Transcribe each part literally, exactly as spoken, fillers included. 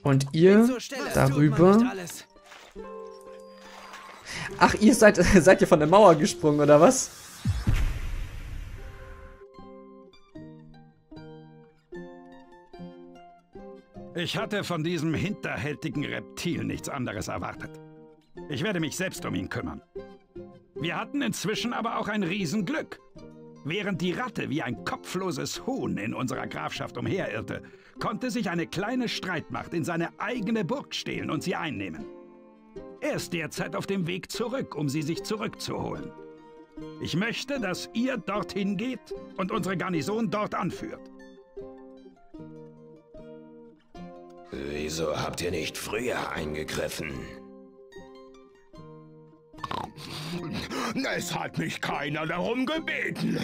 Und ihr darüber. Ach, ihr seid, seid ihr von der Mauer gesprungen, oder was? Ich hatte von diesem hinterhältigen Reptil nichts anderes erwartet. Ich werde mich selbst um ihn kümmern. Wir hatten inzwischen aber auch ein Riesenglück. Während die Ratte wie ein kopfloses Huhn in unserer Grafschaft umherirrte, konnte sich eine kleine Streitmacht in seine eigene Burg stehlen und sie einnehmen. Er ist derzeit auf dem Weg zurück, um sie sich zurückzuholen. Ich möchte, dass ihr dorthin geht und unsere Garnison dort anführt. Wieso habt ihr nicht früher eingegriffen? Es hat mich keiner darum gebeten.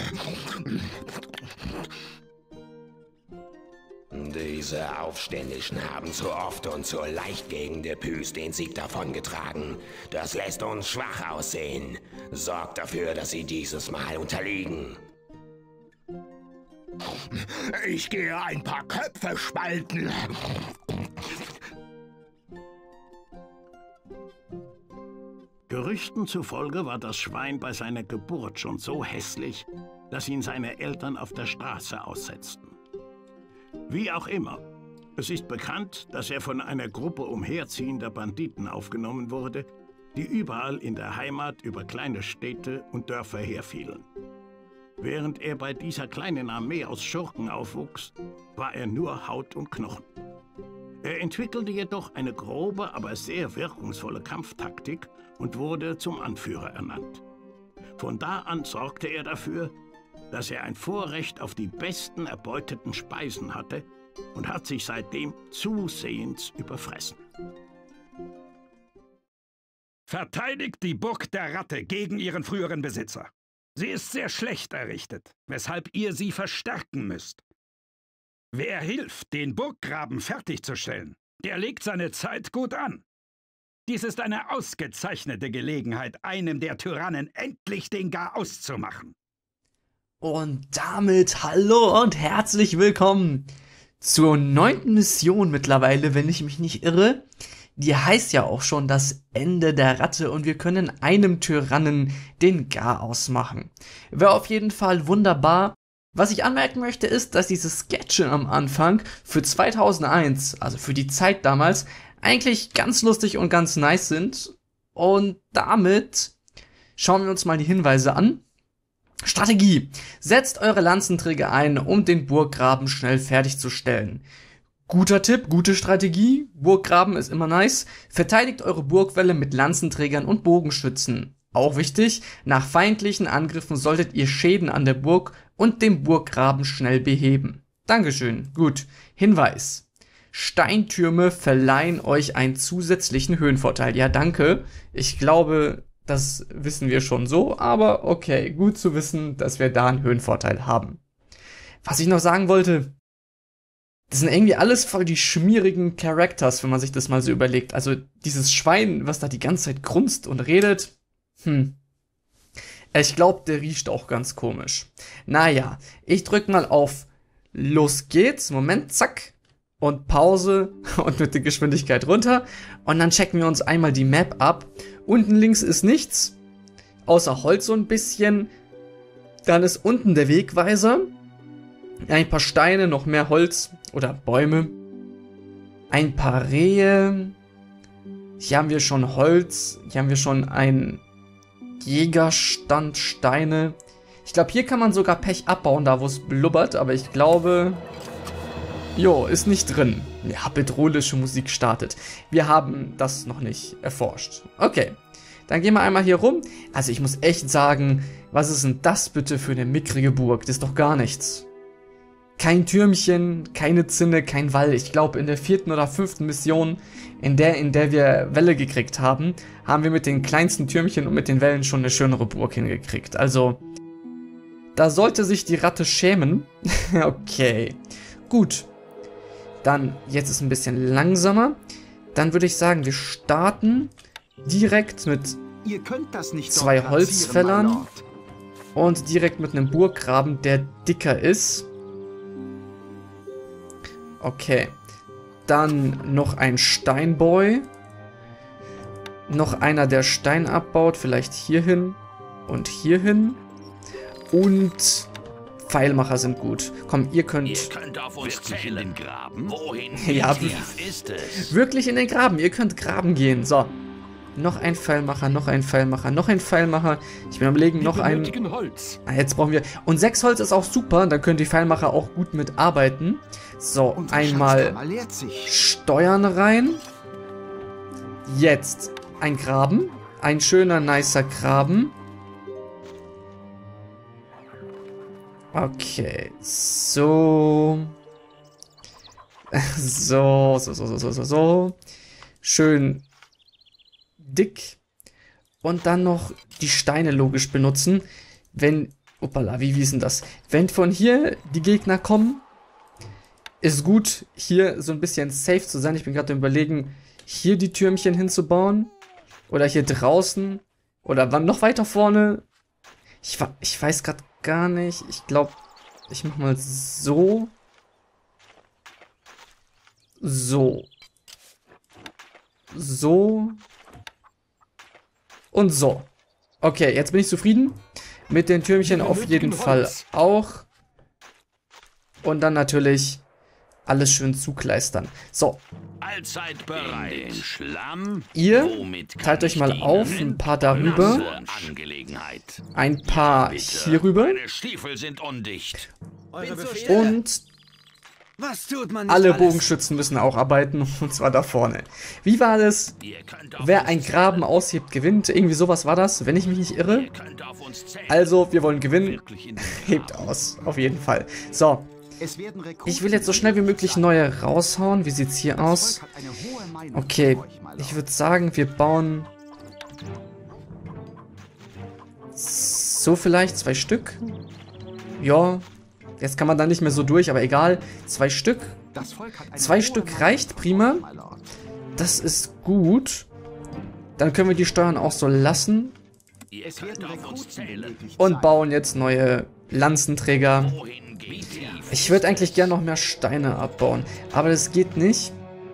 Diese Aufständischen haben so oft und so leicht gegen Depus den Sieg davongetragen. Das lässt uns schwach aussehen. Sorgt dafür, dass sie dieses Mal unterliegen. Ich gehe ein paar Köpfe spalten. Gerüchten zufolge war das Schwein bei seiner Geburt schon so hässlich, dass ihn seine Eltern auf der Straße aussetzten. Wie auch immer, es ist bekannt, dass er von einer Gruppe umherziehender Banditen aufgenommen wurde, die überall in der Heimat über kleine Städte und Dörfer herfielen. Während er bei dieser kleinen Armee aus Schurken aufwuchs, war er nur Haut und Knochen. Er entwickelte jedoch eine grobe, aber sehr wirkungsvolle Kampftaktik und wurde zum Anführer ernannt. Von da an sorgte er dafür, dass er ein Vorrecht auf die besten erbeuteten Speisen hatte und hat sich seitdem zusehends überfressen. Verteidigt die Burg der Ratte gegen ihren früheren Besitzer. Sie ist sehr schlecht errichtet, weshalb ihr sie verstärken müsst. Wer hilft, den Burggraben fertigzustellen, der legt seine Zeit gut an. Dies ist eine ausgezeichnete Gelegenheit, einem der Tyrannen endlich den Garaus zu machen. Und damit hallo und herzlich willkommen zur neunten Mission mittlerweile, wenn ich mich nicht irre. Die heißt ja auch schon das Ende der Ratte und wir können einem Tyrannen den Garaus machen. Wäre auf jeden Fall wunderbar. Was ich anmerken möchte ist, dass diese Sketche am Anfang für zweitausendeins, also für die Zeit damals, eigentlich ganz lustig und ganz nice sind. Und damit schauen wir uns mal die Hinweise an. Strategie. Setzt eure Lanzenträger ein, um den Burggraben schnell fertigzustellen. Guter Tipp, gute Strategie. Burggraben ist immer nice. Verteidigt eure Burgwälle mit Lanzenträgern und Bogenschützen. Auch wichtig, nach feindlichen Angriffen solltet ihr Schäden an der Burg und dem Burggraben schnell beheben. Dankeschön. Gut. Hinweis. Steintürme verleihen euch einen zusätzlichen Höhenvorteil. Ja, danke. Ich glaube, das wissen wir schon so, aber okay, gut zu wissen, dass wir da einen Höhenvorteil haben. Was ich noch sagen wollte, das sind irgendwie alles voll die schmierigen Characters, wenn man sich das mal so überlegt. Also dieses Schwein, was da die ganze Zeit grunzt und redet, hm. Ich glaube, der riecht auch ganz komisch. Naja, ich drück mal auf Los geht's, Moment, zack, und Pause und mit der Geschwindigkeit runter. Und dann checken wir uns einmal die Map ab. Unten links ist nichts, außer Holz so ein bisschen. Dann ist unten der Wegweiser. Ein paar Steine, noch mehr Holz oder Bäume. Ein paar Rehe. Hier haben wir schon Holz. Hier haben wir schon ein Jägerstand, Steine. Ich glaube, hier kann man sogar Pech abbauen, da wo es blubbert. Aber ich glaube... Jo, ist nicht drin. Ja, bedrohliche Musik startet. Wir haben das noch nicht erforscht. Okay, dann gehen wir einmal hier rum. Also ich muss echt sagen, was ist denn das bitte für eine mickrige Burg? Das ist doch gar nichts. Kein Türmchen, keine Zinne, kein Wall. Ich glaube, in der vierten oder fünften Mission, in der, in der wir Wälle gekriegt haben, haben wir mit den kleinsten Türmchen und mit den Wällen schon eine schönere Burg hingekriegt. Also, da sollte sich die Ratte schämen. Okay, gut. Dann, jetzt ist ein bisschen langsamer. Dann würde ich sagen, wir starten direkt mit Ihr könnt das nicht zwei Holzfällern und direkt mit einem Burggraben, der dicker ist. Okay. Dann noch ein Steinboy. Noch einer, der Stein abbaut. Vielleicht hierhin und hierhin. Und Pfeilmacher sind gut. Komm, ihr könnt... Ihr könnt auf uns zählen. Graben? Wohin Ja, tief ist es? wirklich in den Graben. Ihr könnt graben gehen. So. Noch ein Pfeilmacher, noch ein Pfeilmacher, noch ein Pfeilmacher. Ich bin am Überlegen, noch ein... Holz. Ah, jetzt brauchen wir... Und sechs Holz ist auch super. Dann können die Pfeilmacher auch gut mitarbeiten. So, einmal Steuern rein. Jetzt ein Graben. Ein schöner, nicer Graben. Okay, so. So, so, so, so, so, so, so. Schön dick. Und dann noch die Steine logisch benutzen. Wenn, opala, wie, wie ist denn das? Wenn von hier die Gegner kommen, ist gut, hier so ein bisschen safe zu sein. Ich bin gerade überlegen, hier die Türmchen hinzubauen. Oder hier draußen. Oder wann noch weiter vorne. Ich, ich weiß gerade gar nicht. Ich glaube, ich mach mal so. So. So. Und so. Okay, jetzt bin ich zufrieden. Mit den Türmchen auf jeden Fall auch. Und dann natürlich alles schön zukleistern. So. Allzeit bereit. In den Schlamm. Ihr teilt euch mal auf, ein paar darüber. Ein paar hierüber. Meine Stiefel sind undicht. Und Was tut man nicht alle alles? Bogenschützen müssen auch arbeiten, und zwar da vorne. Wie war das? Wer ein Graben aushebt, gewinnt. Irgendwie sowas war das, wenn ich mich nicht irre. Also, wir wollen gewinnen. Hebt aus, auf jeden Fall. So. Ich will jetzt so schnell wie möglich neue raushauen. Wie sieht's hier aus? Okay, ich würde sagen, wir bauen so vielleicht zwei Stück. Ja, jetzt kann man da nicht mehr so durch, aber egal. Zwei Stück. Zwei Stück reicht prima. Das ist gut. Dann können wir die Steuern auch so lassen. Und bauen jetzt neue Lanzenträger. Ich würde eigentlich gerne noch mehr Steine abbauen. Aber das geht nicht.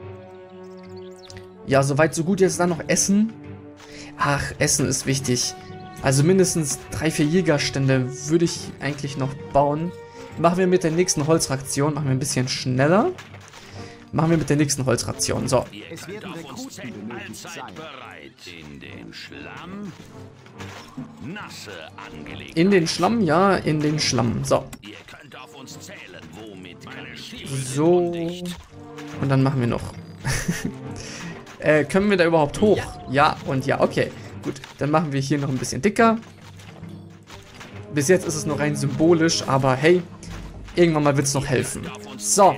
Ja, soweit so gut. Jetzt dann noch Essen. Ach, Essen ist wichtig. Also mindestens drei, vier Jägerstände würde ich eigentlich noch bauen. Machen wir mit der nächsten Holzration. Machen wir ein bisschen schneller. Machen wir mit der nächsten Holzration. So. Es werden Rekruten allzeit bereit. In den Schlamm. Nasse Angelegenheit. In den Schlamm, ja, in den Schlamm. So. Ihr könnt auf uns zählen, womit meine Stiefel So. Und dann machen wir noch. äh, können wir da überhaupt hoch? Ja. ja und ja, okay. Gut, dann machen wir hier noch ein bisschen dicker. Bis jetzt ist es noch rein symbolisch, aber hey, irgendwann mal wird es noch helfen. So.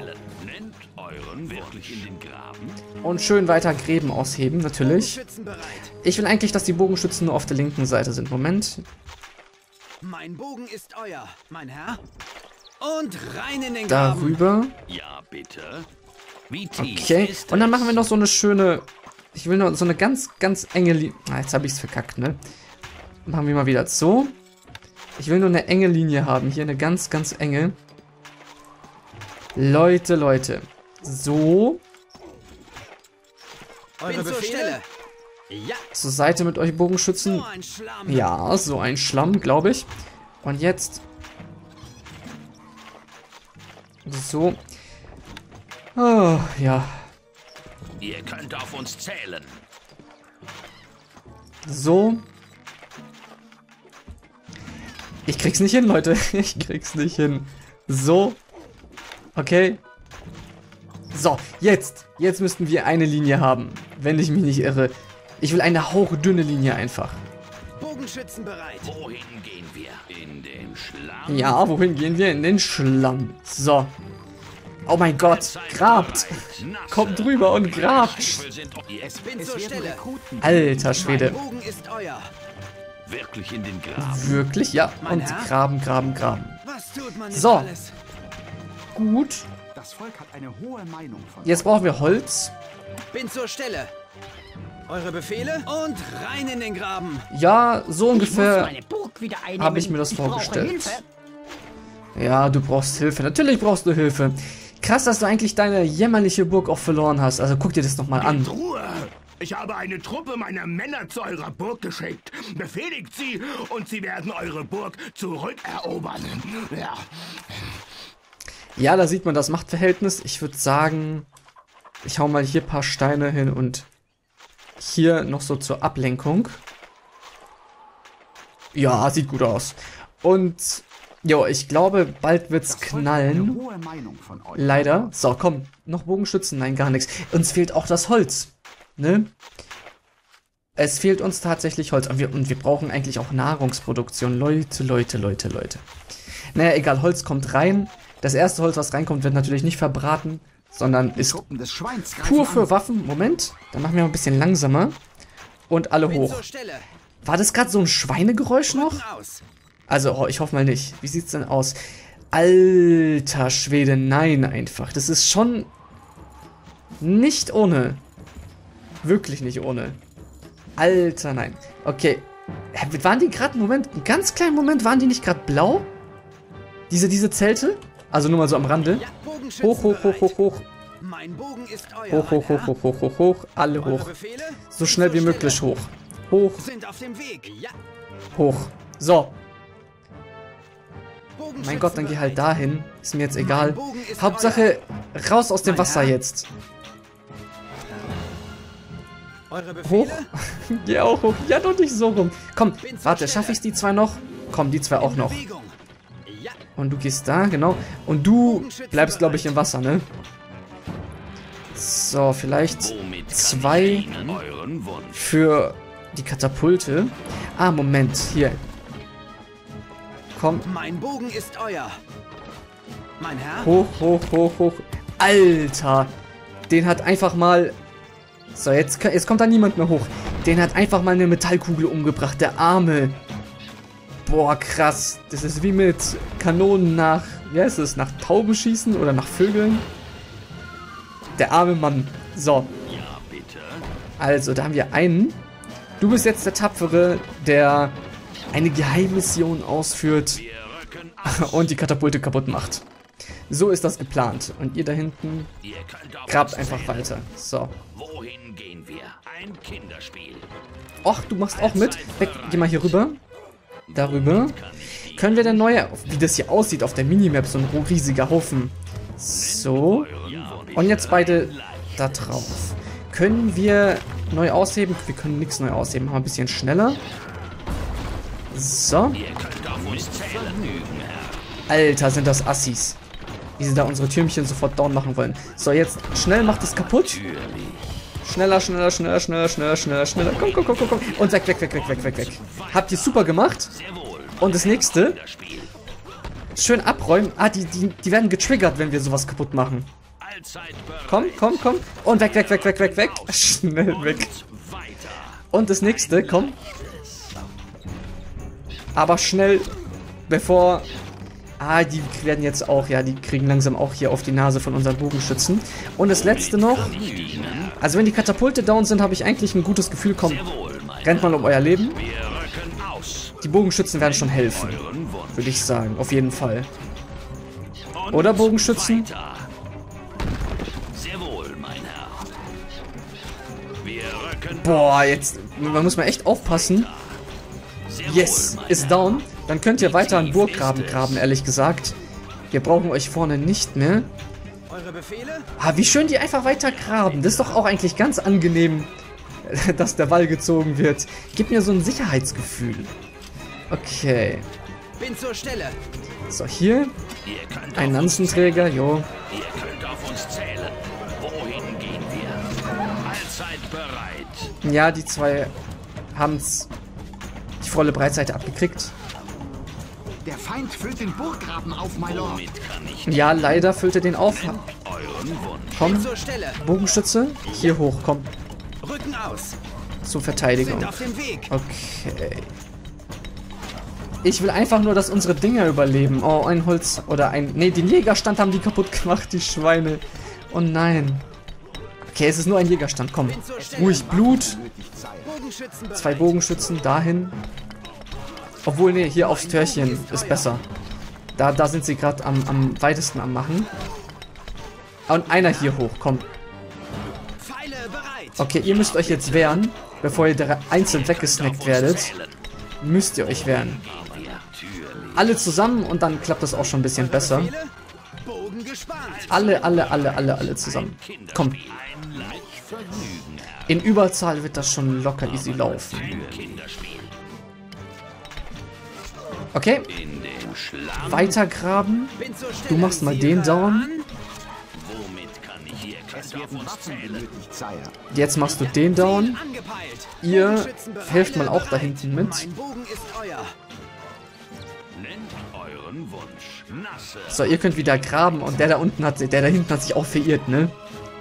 Und schön weiter Gräben ausheben, natürlich. Ich will eigentlich, dass die Bogenschützen nur auf der linken Seite sind. Moment. Mein Bogen ist euer, mein Herr. Und rein in den Graben. Darüber. Ja, bitte. Wie tief Okay, ist und dann es? machen wir noch so eine schöne... Ich will noch so eine ganz, ganz enge Linie... Ah, jetzt habe ich es verkackt, ne? Machen wir mal wieder so. Ich will nur eine enge Linie haben. Hier eine ganz, ganz enge. Leute, Leute. So. Bin zur Stelle. Ja, Zur Seite mit euch Bogenschützen. so ein Schlamm. Ja, so ein Schlamm, glaube ich. Und jetzt... So. Oh, ja. Ihr könnt auf uns zählen. So. Ich krieg's nicht hin, Leute. Ich krieg's nicht hin. So. Okay. So, jetzt. Jetzt müssten wir eine Linie haben. Wenn ich mich nicht irre. Ich will eine hauchdünne Linie einfach. Bogenschützen bereit. Wohin gehen wir? In den Schlamm? Ja, wohin gehen wir? In den Schlamm. So. Oh mein Gott. Grabt. Kommt drüber und grabt. Bin zur Stelle. Alter Schwede. Mein Bogen ist euer. Wirklich in den Graben? Wirklich? Ja. Mein Und Herr? graben, graben, graben. Was tut man nicht So. alles? Gut. Das Volk hat eine hohe Meinung von Jetzt brauchen wir Holz. Bin zur Stelle. Eure Befehle und rein in den Graben. Ja, so ungefähr habe ich mir das Ich brauche vorgestellt. Hilfe. Ja, du brauchst Hilfe. Natürlich brauchst du Hilfe. Krass, dass du eigentlich deine jämmerliche Burg auch verloren hast. Also guck dir das nochmal an. Ruhe! Ich habe eine Truppe meiner Männer zu eurer Burg geschickt. Befehligt sie und sie werden eure Burg zurückerobern. Ja. Ja, da sieht man das Machtverhältnis. Ich würde sagen, ich hau mal hier ein paar Steine hin und hier noch so zur Ablenkung. Ja, sieht gut aus. Und, jo, ich glaube, bald wird's knallen. Leider. So, komm, noch Bogenschützen? Nein, gar nichts. Uns fehlt auch das Holz. Ne? Es fehlt uns tatsächlich Holz. Und wir, und wir brauchen eigentlich auch Nahrungsproduktion. Leute, Leute, Leute, Leute. Naja, egal, Holz kommt rein. Das erste Holz, was reinkommt, wird natürlich nicht verbraten, sondern ist pur für Waffen. Moment, dann machen wir mal ein bisschen langsamer. Und alle hoch. War das gerade so ein Schweinegeräusch noch? Also, oh, ich hoffe mal nicht. Wie sieht's denn aus? Alter Schwede, nein einfach. Das ist schon nicht ohne. Wirklich nicht ohne. Alter, nein. Okay. Waren die gerade, Moment, einen ganz kleinen Moment, waren die nicht gerade blau? Diese, diese Zelte? Also nur mal so am Rande. Hoch, hoch, hoch, hoch, hoch. Hoch, hoch, hoch, hoch, hoch, hoch, hoch. Alle hoch. So schnell wie möglich hoch. Hoch. Hoch. So. Mein Gott, dann geh halt dahin. Ist mir jetzt egal. Hauptsache, raus aus dem Wasser jetzt. Hoch. Geh auch hoch. Ja, doch nicht so rum. Komm, warte, schaffe ich die zwei noch? Komm, die zwei auch noch. Und du gehst da, genau. Und du bleibst, glaube ich, im Wasser, ne? So, vielleicht zwei für die Katapulte. Ah, Moment, hier. Komm. Mein Bogen ist euer. Mein Herr? Hoch, hoch, hoch, hoch. Alter. Den hat einfach mal... So, jetzt, jetzt kommt da niemand mehr hoch. Den hat einfach mal eine Metallkugel umgebracht, der Arme. Boah, krass. Das ist wie mit Kanonen nach... Wie heißt es? Nach Tauben schießen oder nach Vögeln? Der arme Mann. So. Also, da haben wir einen. Du bist jetzt der Tapfere, der eine Geheimmission ausführt und die Katapulte kaputt macht. So ist das geplant. Und ihr da hinten grabt einfach weiter. So. Wohin gehen wir? Ein Kinderspiel. Och, du machst auch mit. Weg, geh mal hier rüber. Darüber. Können wir denn neue... Wie das hier aussieht auf der Minimap, so ein riesiger Haufen. So. Und jetzt beide da drauf. Können wir neu ausheben? Wir können nichts neu ausheben. Machen wir ein bisschen schneller. So. Alter, sind das Assis. Wie sie da unsere Türmchen sofort down machen wollen. So, jetzt schnell macht es kaputt. Schneller, schneller, schneller, schneller, schneller, schneller, schneller. Komm, komm, komm, komm, komm. Und weg, weg, weg, weg, weg, weg, weg. Habt ihr super gemacht. Und das nächste. Schön abräumen. Ah, die, die, die werden getriggert, wenn wir sowas kaputt machen. Komm, komm, komm. Und weg, weg, weg, weg, weg, weg. Schnell weg. Und das nächste, komm. Aber schnell, bevor... Ah, die werden jetzt auch, ja, die kriegen langsam auch hier auf die Nase von unseren Bogenschützen. Und das letzte noch. Also wenn die Katapulte down sind, habe ich eigentlich ein gutes Gefühl. Komm, rennt mal um euer Leben. Die Bogenschützen werden schon helfen, würde ich sagen. Auf jeden Fall. Oder Bogenschützen? Boah, jetzt, man muss mal echt aufpassen. Yes, ist down. Dann könnt ihr weiter an Burggraben graben, ehrlich gesagt. Wir brauchen euch vorne nicht mehr. Ah, wie schön die einfach weiter graben. Das ist doch auch eigentlich ganz angenehm, dass der Wall gezogen wird. Gibt mir so ein Sicherheitsgefühl. Okay. Bin zur Stelle. So, hier. Ein Lanzenträger, jo. Ihr könnt auf uns zählen. Wohin gehen wir? Allzeit bereit. Ja, die zwei haben's die volle Breitseite abgekriegt. Der Feind füllt den Burggraben auf, my Lord. Ja, leider füllt er den auf. Komm, Zur Stelle. Bogenschütze. Hier hoch, komm. Rücken aus. Zur Verteidigung. Sind auf dem Weg. Okay. Ich will einfach nur, dass unsere Dinger überleben. Oh, ein Holz oder ein... Ne, den Jägerstand haben die kaputt gemacht, die Schweine. Oh nein. Okay, es ist nur ein Jägerstand, komm. Ruhig Blut. Zwei Bogenschützen dahin. Obwohl, ne, hier aufs Türchen ist besser. Da, da sind sie gerade am, am weitesten am machen. Und einer hier hoch, komm. Pfeile bereit. Okay, ihr müsst euch jetzt wehren, bevor ihr da einzeln weggesnackt werdet. Müsst ihr euch wehren. Alle zusammen und dann klappt das auch schon ein bisschen besser. Befehle? Bogen gespannt. Alle, alle, alle, alle, alle zusammen. Komm. In Überzahl wird das schon locker easy laufen. Okay. Weiter graben. Bin zur Stelle. Du machst mal den Siehe down. an. Jetzt machst du den down. Angepeilt. Ihr Bogenschützen bereit. helft mal auch da hinten mit. Mein Bogen ist euer. So, ihr könnt wieder graben und der da unten hat, der da hinten hat sich auch verirrt, ne?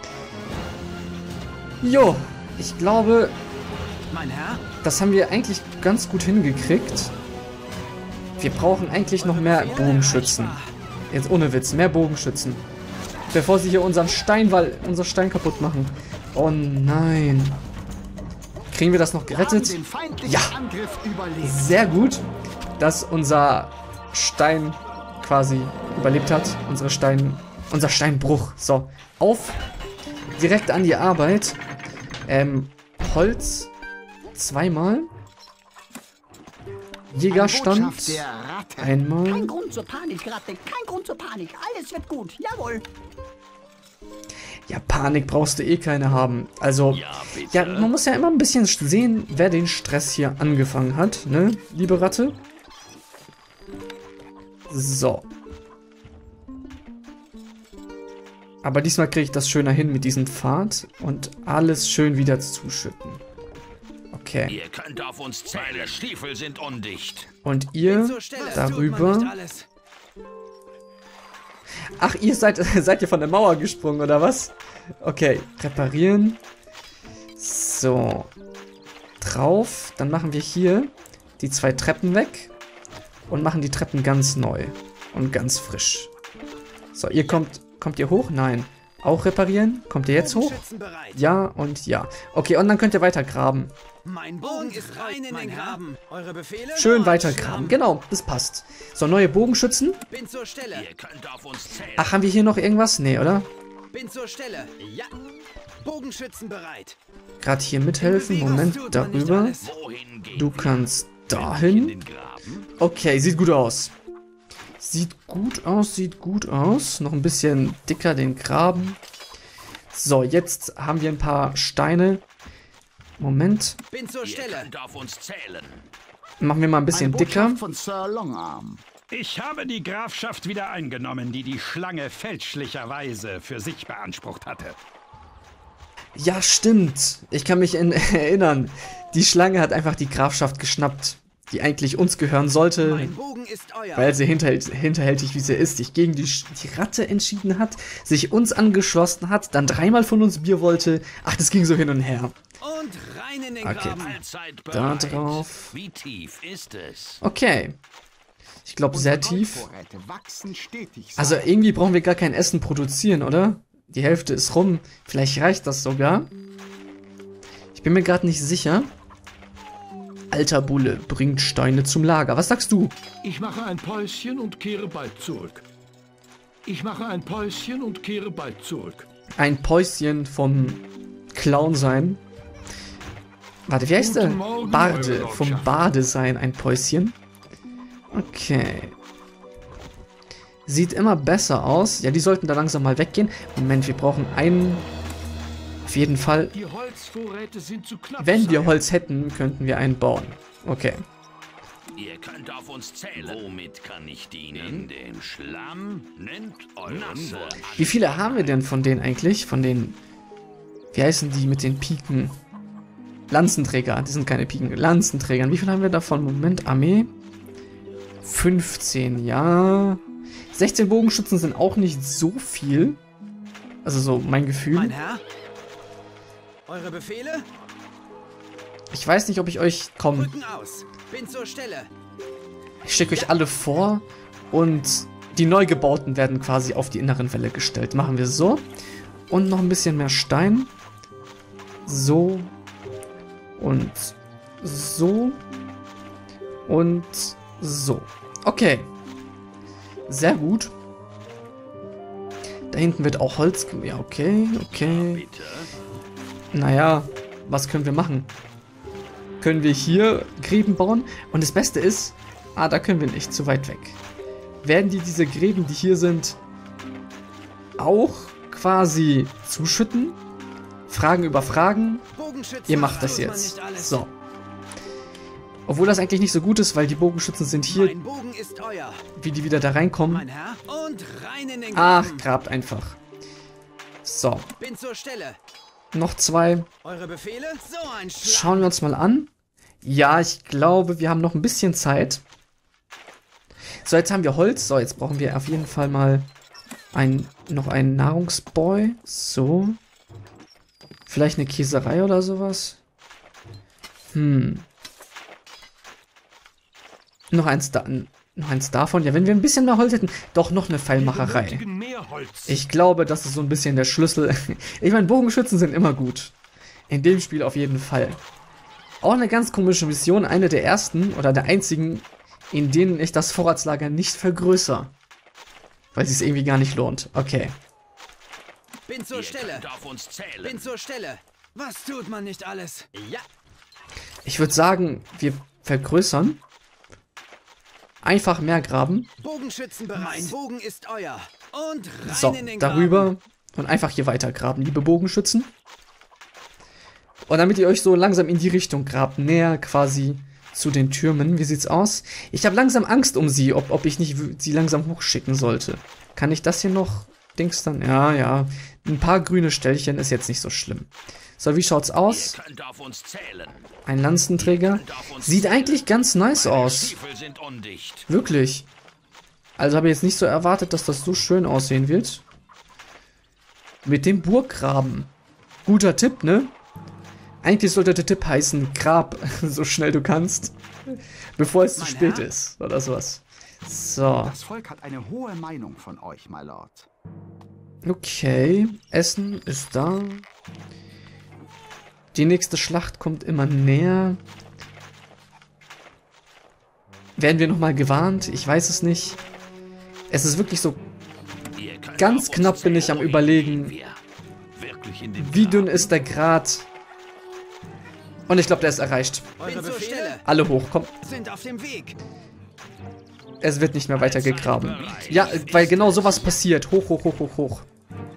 Jo, ich glaube, Mein Herr. das haben wir eigentlich ganz gut hingekriegt. Wir brauchen eigentlich noch mehr Bogenschützen. Jetzt ohne Witz, mehr Bogenschützen. Bevor sie hier unseren Steinwall, unser Stein kaputt machen. Oh nein. Kriegen wir das noch gerettet? Ja. Sehr gut, dass unser Stein quasi überlebt hat. Unsere Stein, unser Steinbruch. So, auf. Direkt an die Arbeit. Ähm, Holz. Zweimal. Jägerstand. Einmal. Kein Grund zur Panik, Ratte. Kein Grund zur Panik. Alles wird gut. Jawohl. Ja, Panik brauchst du eh keine haben. Also, ja, man muss ja immer ein bisschen sehen, wer den Stress hier angefangen hat, ne, liebe Ratte? So. Aber diesmal kriege ich das schöner hin mit diesem Pfad und alles schön wieder zuschütten. Okay. Ihr könnt auf uns zählen. Meine Stiefel sind undicht. Und Bin ihr zur Stelle. Das tut man nicht darüber. alles. Ach, ihr seid, seid ihr von der Mauer gesprungen, oder was? Okay, reparieren. So. Drauf. Dann machen wir hier die zwei Treppen weg. Und machen die Treppen ganz neu. Und ganz frisch. So, ihr kommt, kommt ihr hoch? Nein. Auch reparieren? Kommt ihr jetzt hoch? Bogenschützen bereit. Ja und ja. Okay, und dann könnt ihr weiter graben. Mein Bogen ist rein in den Graben. Eure Befehle? Schön Nur weiter ein graben. Schwamm. Genau, das passt. So, neue Bogenschützen. Bin zur Stelle. Ihr könnt auf uns zählen. Ach, haben wir hier noch irgendwas? Nee, oder? Bin zur Stelle. Ja. Bogenschützen bereit. Gerade hier mithelfen. Bewegung Moment, tut man nicht darüber. alles. Wohin gehen Du wir? kannst In dahin. den Graben? Okay, sieht gut aus. Sieht gut aus, sieht gut aus. Noch ein bisschen dicker den Graben. So, jetzt haben wir ein paar Steine. Moment. Bin zur Ihr Stelle. könnt auf uns zählen. Machen wir mal ein bisschen dicker. von Sir Longarm. Ich habe die Grafschaft wieder eingenommen, die die Schlange fälschlicherweise für sich beansprucht hatte. Ja, stimmt. Ich kann mich in, erinnern. Die Schlange hat einfach die Grafschaft geschnappt, die eigentlich uns gehören sollte, Mein Bogen ist euer. weil sie hinterhält, hinterhältig wie sie ist, sich gegen die, Sch- die Ratte entschieden hat, sich uns angeschlossen hat, dann dreimal von uns Bier wollte. Ach, das ging so hin und her. Und rein in den Okay. Graben. Allzeit Da bereit. drauf. Wie tief ist es? Okay. Ich glaube, sehr tief. wachsen stetig. Also irgendwie brauchen wir gar kein Essen produzieren, oder? Die Hälfte ist rum. Vielleicht reicht das sogar. Ich bin mir gerade nicht sicher. Alter Bulle bringt Steine zum Lager. Was sagst du? Ich mache ein Päuschen und kehre bald zurück. Ich mache ein Päuschen und kehre bald zurück. Ein Päuschen vom Clown sein. Warte, wie heißt der? Guten Morgen, Barde. Eure Vom Lordschaft. Bade sein, ein Päuschen. Okay. Sieht immer besser aus. Ja, die sollten da langsam mal weggehen. Moment, wir brauchen einen. Auf jeden Fall. Die Holzvorräte sind zu knapp. Wenn wir Sire. Holz hätten, könnten wir einen bauen. Okay. Ihr könnt auf uns zählen. Womit kann ich dienen? In den Schlamm? Nennt euren Wunsch. Wie viele haben wir denn von denen eigentlich? Von den. Wie heißen die mit den Piken? Lanzenträger. Die sind keine Piken. Lanzenträgern. Wie viele haben wir davon? Moment, Armee. fünfzehn, ja. sechzehn Bogenschützen sind auch nicht so viel. Also so mein Gefühl. Mein Herr. Eure Befehle? Ich weiß nicht, ob ich euch... Komm, Rücken aus. Bin zur Stelle. ich schicke euch alle vor. Und die Neugebauten werden quasi auf die inneren Wälle gestellt. Machen wir so. Und noch ein bisschen mehr Stein. So. Und so. Und so. Okay. Sehr gut. Da hinten wird auch Holz... Ja, okay, okay. Naja, was können wir machen? Können wir hier Gräben bauen? Und das Beste ist... Ah, da können wir nicht, zu weit weg. Werden die diese Gräben, die hier sind, auch quasi zuschütten? Fragen über Fragen? Ihr macht das jetzt. So. Obwohl das eigentlich nicht so gut ist, weil die Bogenschützen sind hier. Wie die wieder da reinkommen. Ach, grabt einfach. So. Noch zwei. Schauen wir uns mal an. Ja, ich glaube, wir haben noch ein bisschen Zeit. So, jetzt haben wir Holz. So, jetzt brauchen wir auf jeden Fall mal ein, noch einen Nahrungsboy. So. Vielleicht eine Käserei oder sowas. Hm. Noch eins, da, noch eins davon. Ja, wenn wir ein bisschen mehr Holz hätten. Doch, noch eine Pfeilmacherei. Ich glaube, das ist so ein bisschen der Schlüssel. Ich meine, Bogenschützen sind immer gut. In dem Spiel auf jeden Fall. Auch eine ganz komische Mission. Eine der ersten oder der einzigen, in denen ich das Vorratslager nicht vergrößere. Weil es sich irgendwie gar nicht lohnt. Okay. Bin zur Stelle. Bin zur Stelle. Was tut man nicht alles? Ja. Ich würde sagen, wir vergrößern. Einfach mehr graben. Bogenschützen bereit. Mein Bogen ist euer. Und rein so, in den darüber Graben. Und einfach hier weiter graben, liebe Bogenschützen. Und damit ihr euch so langsam in die Richtung grabt, näher quasi zu den Türmen. Wie sieht's aus? Ich habe langsam Angst um sie, ob, ob ich nicht sie langsam hochschicken sollte. Kann ich das hier noch Dings dann? Ja, ja. Ein paar grüne Stellchen ist jetzt nicht so schlimm. So, wie schaut's aus? Ein Lanzenträger. Sieht eigentlich ganz nice aus. Wirklich. Also habe ich jetzt nicht so erwartet, dass das so schön aussehen wird. Mit dem Burggraben. Guter Tipp, ne? Eigentlich sollte der Tipp heißen, grab so schnell du kannst, bevor es zu spät ist, oder sowas. So. Das Volk hat eine hohe Meinung von euch, my Lord. Okay, Essen ist da. Die nächste Schlacht kommt immer näher. Werden wir nochmal gewarnt? Ich weiß es nicht. Es ist wirklich so... Ganz knapp bin ich am Überlegen, wie dünn ist der Grat. Und ich glaube, der ist erreicht. Alle hoch, komm. Es wird nicht mehr weiter gegraben. Ja, weil genau sowas passiert. Hoch, hoch, hoch, hoch, hoch.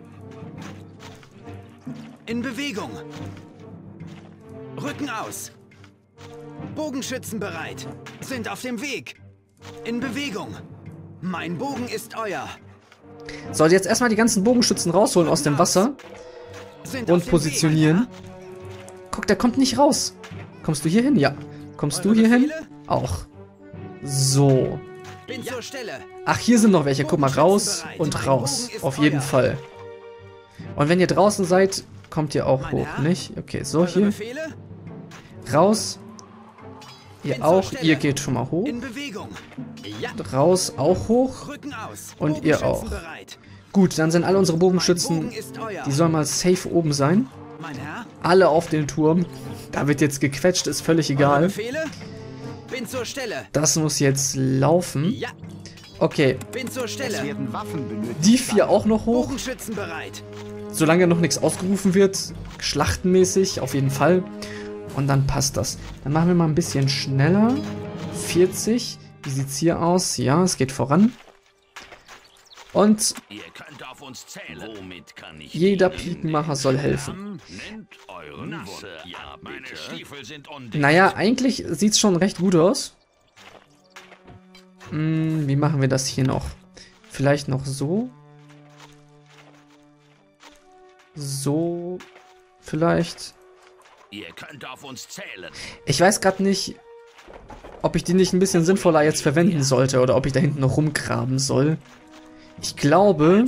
In Bewegung. Rücken aus. Bogenschützen bereit. Sind auf dem Weg. In Bewegung. Mein Bogen ist euer. So, jetzt erstmal die ganzen Bogenschützen rausholen aus dem Wasser. Und positionieren. Guck, der kommt nicht raus. Kommst du hier hin? Ja. Kommst du hier hin? Auch. So. Ach, hier sind noch welche. Guck mal, raus und raus. Auf jeden Fall. Und wenn ihr draußen seid, kommt ihr auch hoch, nicht? Okay, so hier. Raus. Ihr auch. Ihr geht schon mal hoch. Raus, auch hoch. Und ihr auch. Gut, dann sind alle unsere Bogenschützen, die sollen mal safe oben sein. Alle auf den Turm. Da wird jetzt gequetscht, ist völlig egal. Das muss jetzt laufen. Okay. Die vier auch noch hoch. Solange noch nichts ausgerufen wird, schlachtenmäßig, auf jeden Fall. Und dann passt das. Dann machen wir mal ein bisschen schneller. vierzig. Wie sieht's hier aus? Ja, es geht voran. Und jeder Pikenmacher soll helfen. Naja, eigentlich sieht es schon recht gut aus. Hm, wie machen wir das hier noch? Vielleicht noch so? So? Vielleicht? Ich weiß gerade nicht, ob ich die nicht ein bisschen sinnvoller jetzt verwenden sollte oder ob ich da hinten noch rumgraben soll. Ich glaube,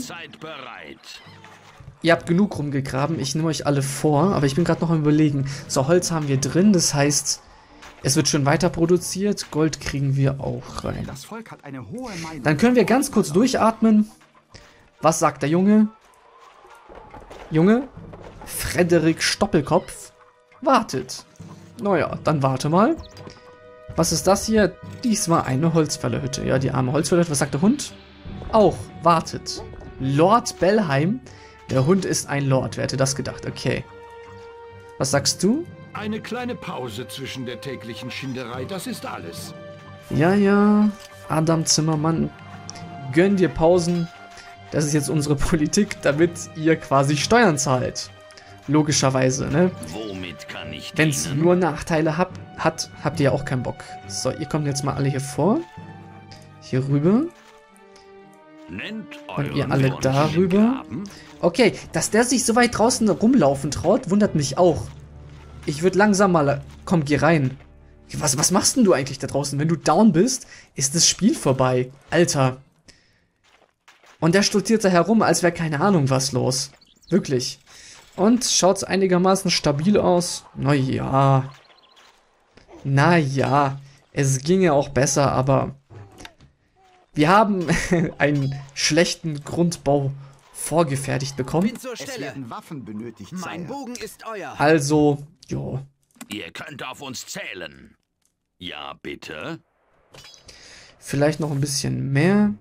ihr habt genug rumgegraben. Ich nehme euch alle vor, aber ich bin gerade noch am Überlegen. So, Holz haben wir drin, das heißt, es wird schön weiter produziert. Gold kriegen wir auch rein. Dann können wir ganz kurz durchatmen. Was sagt der Junge? Junge? Frederik Stoppelkopf wartet. Naja, dann warte mal. Was ist das hier? Diesmal eine Holzfällerhütte. Ja, die arme Holzfällerhütte. Was sagt der Hund? Auch wartet. Lord Bellheim. Der Hund ist ein Lord. Wer hätte das gedacht? Okay. Was sagst du? Eine kleine Pause zwischen der täglichen Schinderei, das ist alles. Ja, ja. Adam Zimmermann, gönn dir Pausen. Das ist jetzt unsere Politik, damit ihr quasi Steuern zahlt. Logischerweise, ne? Womit kann ich Wenn es dienen? nur Nachteile hab, hat, habt ihr ja auch keinen Bock. So, ihr kommt jetzt mal alle hier vor. Hier rüber. Nennt Und ihr euren alle Wunsch darüber. in Gaben. Okay, dass der sich so weit draußen rumlaufen traut, wundert mich auch. Ich würde langsam mal... Komm, geh rein. Was, was machst denn du eigentlich da draußen? Wenn du down bist, ist das Spiel vorbei. Alter. Und der stolziert da herum, als wäre keine Ahnung was los. Wirklich. Und schaut's einigermaßen stabil aus? Naja. Naja. Es ginge auch besser, aber... Wir haben einen schlechten Grundbau vorgefertigt bekommen. Bin zur Es Stelle. werden Waffen benötigt, Mein Sire. Bogen ist euer. Also, jo. Ihr könnt auf uns zählen. Ja, bitte. Vielleicht noch ein bisschen mehr.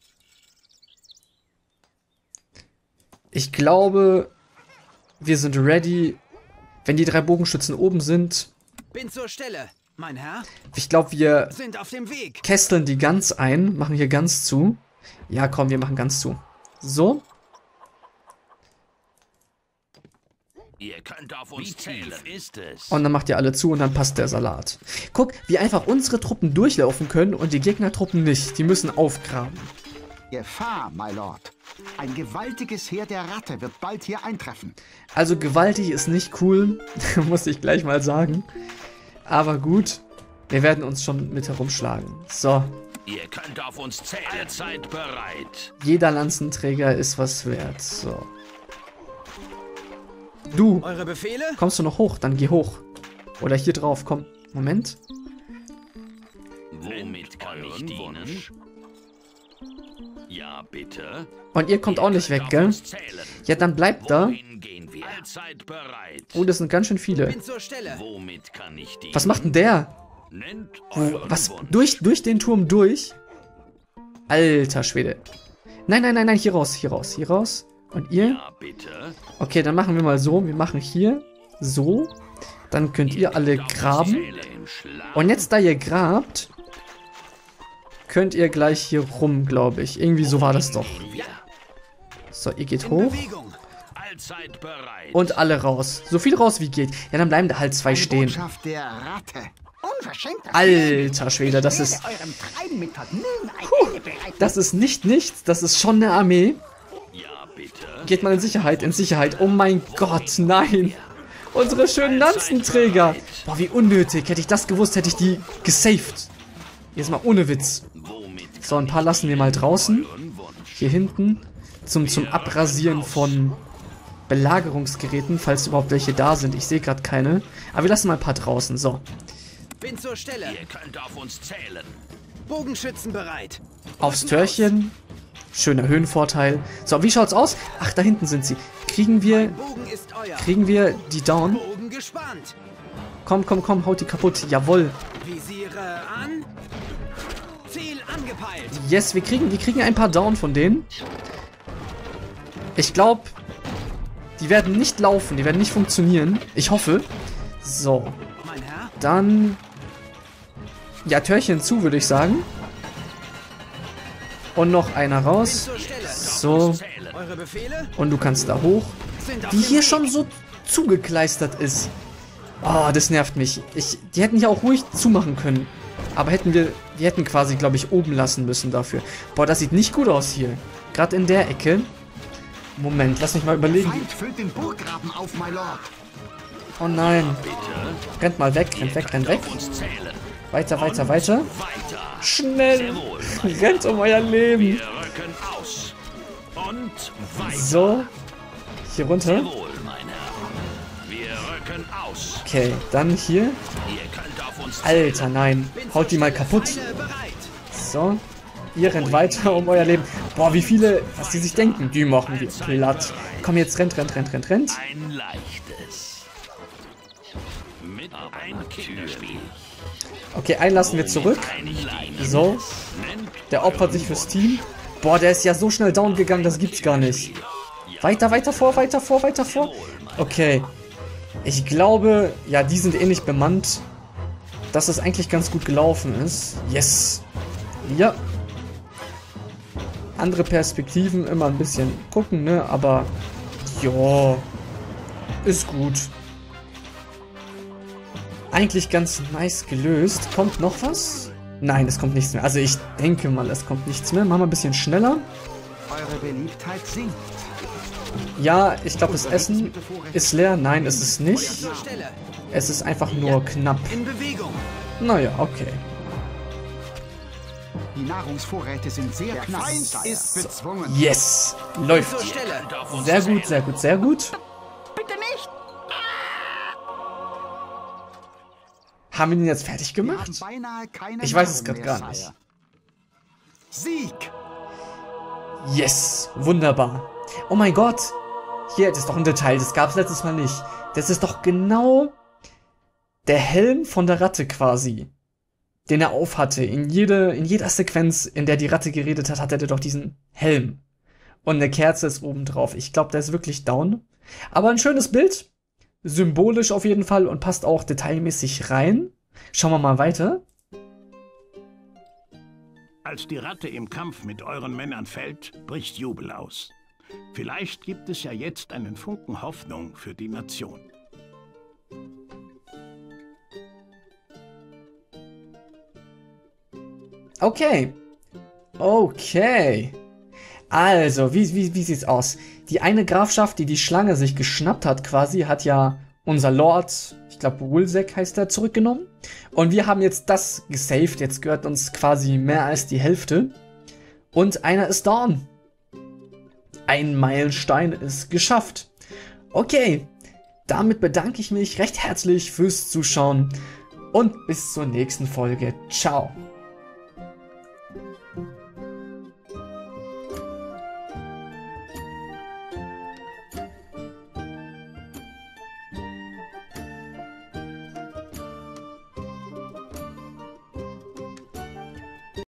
Ich glaube, wir sind ready. Wenn die drei Bogenschützen oben sind, Bin zur Stelle. Mein Herr, ich glaube, wir sind auf dem Weg. kesseln die ganz ein, machen hier ganz zu. Ja, komm, wir machen ganz zu. So. Ihr könnt auf uns zählen. Ist es? Und dann macht ihr alle zu und dann passt der Salat. Guck, wie einfach unsere Truppen durchlaufen können und die Gegnertruppen nicht. Die müssen aufgraben. Gefahr, my lord. Ein gewaltiges Heer der Ratte wird bald hier eintreffen. Also gewaltig ist nicht cool, muss ich gleich mal sagen. Aber gut, wir werden uns schon mit herumschlagen. So, Ihr könnt auf uns zählen. Allzeit bereit. jeder Lanzenträger ist was wert. So. Du, Eure Befehle? kommst du noch hoch? Dann geh hoch. Oder hier drauf, komm. Moment. Womit kann ich dienen? Ja, bitte. Und ihr kommt auch nicht weg, gell? Ja, dann bleibt da. Wohin gehen wir? Allzeit bereit. Oh, das sind ganz schön viele. Bin zur Stelle. Womit kann ich dienen? Was macht denn der? Nennt Wo, euren was? Wunsch. Durch, durch den Turm durch? Alter Schwede. Nein, nein, nein, nein, hier raus, hier raus, hier raus. Und ihr? Ja, bitte. Okay, dann machen wir mal so. Wir machen hier so. Dann könnt ihr alle graben. Und jetzt, da ihr grabt, könnt ihr gleich hier rum, glaube ich. Irgendwie so war das doch. So, ihr geht In hoch. Bewegung. Allzeit bereit. Und alle raus. So viel raus wie geht. Ja, dann bleiben da halt zwei Eine stehen. Botschaft der Ratte. Unverschämter Alter Schwede, das Ich ist... werde eurem Treiben mit Vergnügen ein Ende bereiten. Das ist nicht nichts. Das ist schon eine Armee. Ja, bitte. Geht mal in Sicherheit, in Sicherheit. Oh mein Gott, nein. Unsere schönen Lanzenträger. Boah, wie unnötig. Hätte ich das gewusst, hätte ich die gesaved. Jetzt mal ohne Witz. Womit So, ein paar lassen wir mal draußen. euren Wunsch? Hier hinten. Zum, zum Abrasieren von Belagerungsgeräten, falls überhaupt welche da sind. Ich sehe gerade keine. Aber wir lassen mal ein paar draußen. So. Bin zur Stelle. Ihr könnt auf uns zählen. Bogenschützen bereit. Aufs Törchen. Schöner Höhenvorteil. So, wie schaut's aus? Ach, da hinten sind sie. Kriegen wir, Bogen ist euer. kriegen wir die down? Bogen gespannt. Komm, komm, komm, haut die kaputt. Jawohl. Visiere an. Ziel angepeilt. Yes, wir kriegen, wir kriegen ein paar down von denen. Ich glaube, die werden nicht laufen. Die werden nicht funktionieren. Ich hoffe. So, Mein Herr, dann... Ja, Törchen zu, würde ich sagen. Und noch einer bin raus. zur Stelle. So, Eure Befehle und du kannst da hoch. sind auf Die dem hier Weg. schon so zugekleistert ist. Oh, das nervt mich. Ich, die hätten hier auch ruhig zumachen können. Aber hätten wir, wir hätten quasi, glaube ich, oben lassen müssen dafür. Boah, das sieht nicht gut aus hier. Gerade in der Ecke. Moment, lass mich mal überlegen. Feind füllt den Burggraben auf, my lord. Oh nein. Rennt mal weg, rennt weg, rennt weg. Auf uns zählen. Weiter, weiter, weiter. Weiter. Schnell. Jawohl, mein Rennt um euer Leben. Wir rücken aus. Und weiter. So. Hier runter. Jawohl, mein Herr. Wir rücken aus. Okay, dann hier. Ihr könnt auf uns zählen. Alter, nein. Haut die mal kaputt. Pfeile bereit. So. Ihr rennt weiter um euer Leben. Boah, wie viele, was die sich denken. Die machen wir platt. Komm, jetzt rennt, rennt, rennt, rennt, rennt. Ein leichtes. Mit ein Kinderspiel. Okay, einen lassen wir zurück. Ein leichtes. So. Nennt Der opfert sich fürs Team. Boah, der ist ja so schnell down gegangen, das gibt's gar nicht. Weiter, weiter vor, weiter vor, weiter vor. Okay. Ich glaube, ja, die sind eh nicht bemannt, dass das eigentlich ganz gut gelaufen ist. Yes. Ja. Andere Perspektiven, immer ein bisschen gucken, ne? Aber, ja, ist gut. Eigentlich ganz nice gelöst. Kommt noch was? Nein, es kommt nichts mehr. Also ich denke mal, es kommt nichts mehr. Machen wir ein bisschen schneller. Eure Beliebtheit sinkt. Ja, ich glaube, das Essen ist leer. Nein, ist es nicht. Es ist einfach nur knapp. In Bewegung. Naja, okay. Die Nahrungsvorräte sind sehr knapp. Der Feind ist bezwungen. Yes! Läuft. Sehr gut, sehr gut, sehr gut. Bitte nicht! Haben wir den jetzt fertig gemacht? Ich weiß es gerade gar nicht. Sieg! Yes! Wunderbar. Oh mein Gott! Hier, das ist doch ein Detail, das gab es letztes Mal nicht. Das ist doch genau der Helm von der Ratte quasi, den er aufhatte. In, jede, in jeder Sequenz, in der die Ratte geredet hat, hatte er doch diesen Helm. Und eine Kerze ist oben drauf. Ich glaube, der ist wirklich down. Aber ein schönes Bild. Symbolisch auf jeden Fall und passt auch detailmäßig rein. Schauen wir mal weiter. Als die Ratte im Kampf mit euren Männern fällt, bricht Jubel aus. Vielleicht gibt es ja jetzt einen Funken Hoffnung für die Nation. Okay. Okay. Also, wie, wie, wie sieht's aus? Die eine Grafschaft, die die Schlange sich geschnappt hat quasi, hat ja unser Lord, ich glaube Wulsek heißt er, zurückgenommen. Und wir haben jetzt das gesaved. Jetzt gehört uns quasi mehr als die Hälfte. Und einer ist down. Ein Meilenstein ist geschafft. Okay, damit bedanke ich mich recht herzlich fürs Zuschauen und bis zur nächsten Folge. Ciao.